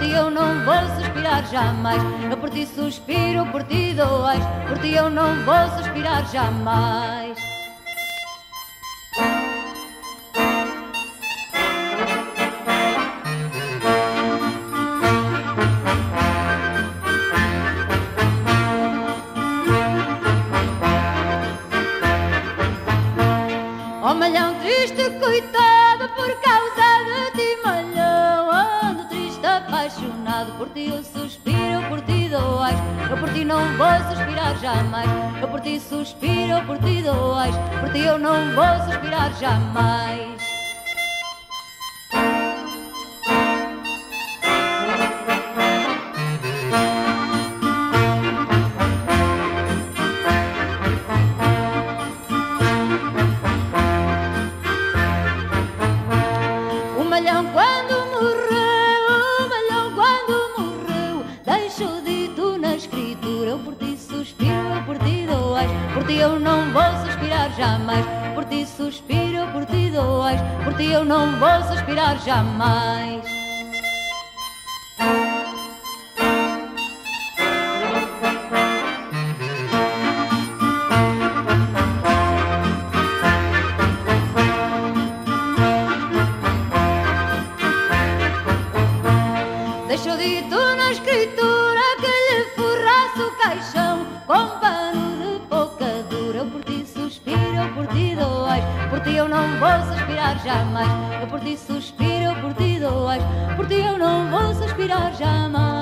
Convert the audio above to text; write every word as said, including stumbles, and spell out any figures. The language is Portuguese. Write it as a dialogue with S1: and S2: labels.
S1: ti eu não vou suspirar jamais. Eu por ti suspiro, por ti dois, por ti eu não vou suspirar jamais. Oh malhão triste, coitado, por causa de ti, malhão, ando triste, apaixonado. Por ti eu suspiro, por ti dois, eu por ti não vou suspirar jamais. Eu por ti suspiro, por ti dois, por ti eu não vou suspirar jamais. O malhão quando morreu, o malhão quando morreu, deixou dito na escritura: eu por ti suspiro, eu por ti dois, por ti eu não vou suspirar jamais. Por ti suspiro, eu por ti dois, por ti eu não vou suspirar jamais. Deixou dito na escritura que lhe forrasse o caixão com pano de pouca dura. Eu por ti suspiro, eu por ti dois, por ti eu não vou suspirar jamais. Eu por ti suspiro, eu por ti dois, por ti eu não vou suspirar jamais.